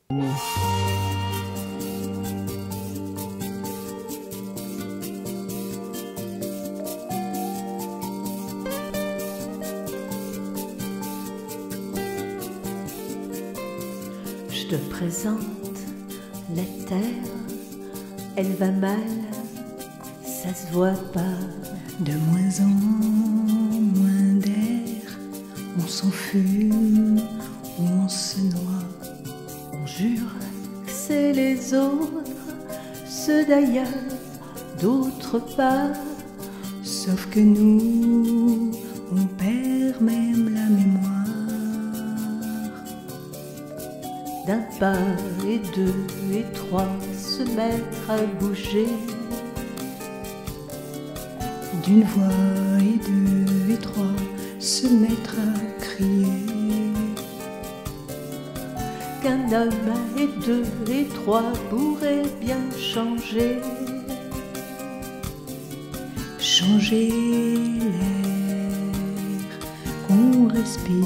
Je te présente la terre, elle va mal, ça se voit pas. De moins en moins d'air, on s'enfume ou on se noie. On jure que c'est les autres, ceux d'ailleurs, d'autre part. Sauf que nous, on perd même la mémoire. D'un pas et deux et trois, se mettre à bouger. D'une voix et deux et trois, se mettre à crier. Qu'un homme et deux et trois pourrait bien changer. Changer l'air qu'on respire.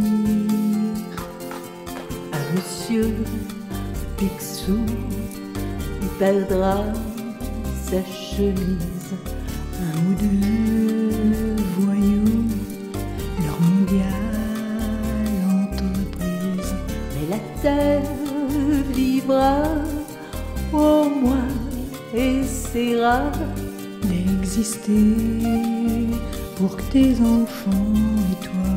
Un monsieur Picsou, il perdra sa chemise. Un ou deux voyous, leur mondiale entreprise. Mais la terre vivra, au moins essaiera d'exister pour que tes enfants et toi.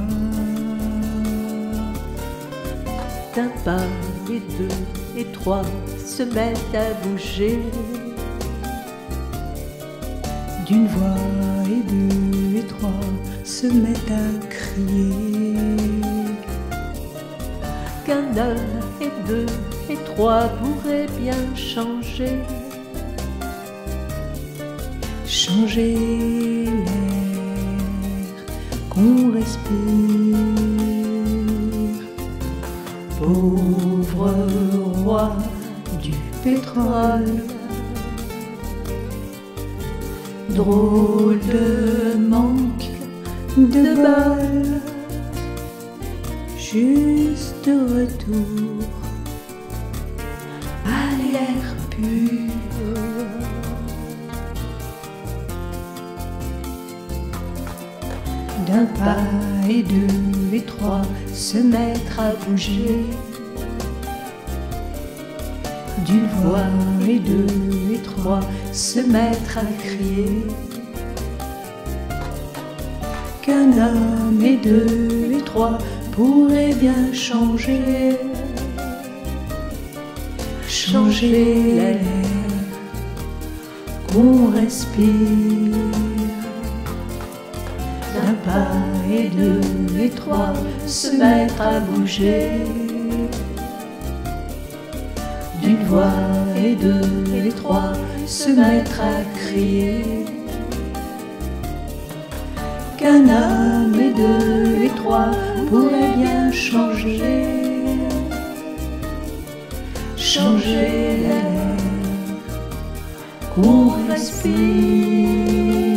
D'un pas et deux et trois, se mettent à bouger. D'une voix et deux et trois, se mettent à crier. Qu'un homme et deux et trois pourraient bien changer. Changer l'air qu'on respire. Pauvre roi du pétrole, drôle de manque de bol, juste retour à l'air pur. D'un pas et deux et trois, se mettre à bouger. D'une voix et deux et trois, se mettre à crier. Qu'un homme et deux et trois pourraient bien changer. Changer l'air qu'on respire. D'un pas et deux et trois, se mettre à bouger. D'une voix et deux et trois, se mettre à crier. Qu'un homme et deux et trois pourraient bien changer. Changer l'air qu'on respire.